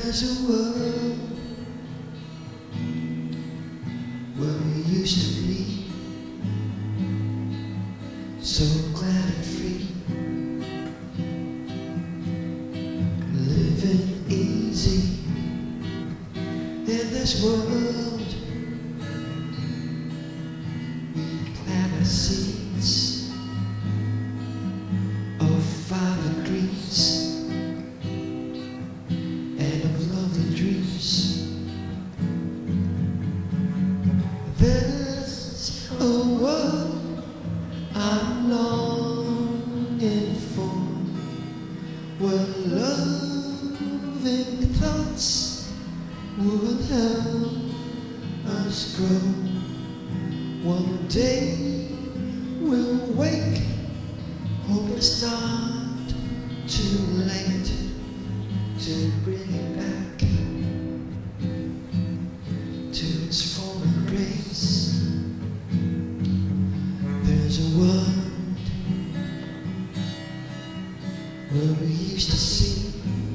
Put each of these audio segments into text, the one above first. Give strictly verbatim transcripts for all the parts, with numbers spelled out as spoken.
There's a world where we used to be, so glad and free, living easy in this world. We plant our seeds of vibrant greens and of lovely dreams. There's a world I'm longing for, where loving thoughts would help us grow. One day we'll wake, hope it's not too late to bring it back to its former grace. There's a world where we used to see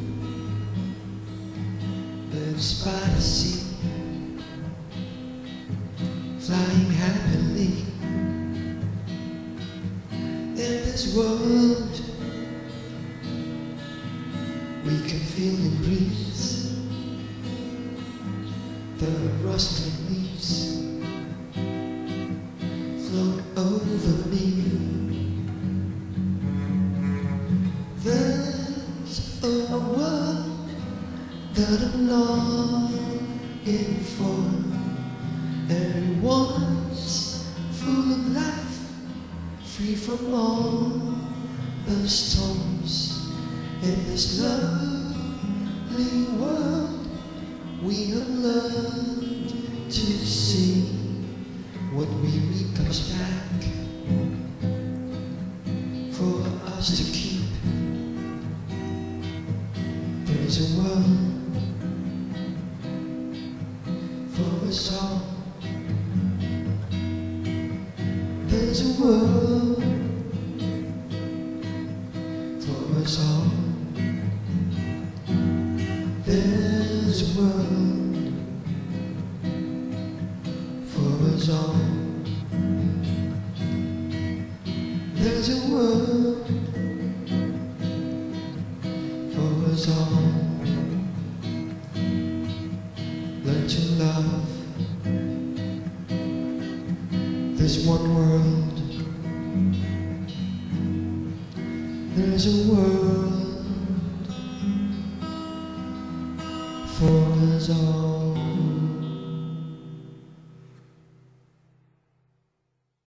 birds by the sea, flying happily. In this world we can feel the breeze, the rustling leaves float over me. There's a world that I'm longing for. Everyone's full of life, free from all the storms. In this lovely world we have learned to see what we reap comes back for us to keep. There's a world for us all. There's a world for us all. There's a world for us all. There's a world for us all. Learn to love. There's one world. There's a world for us all.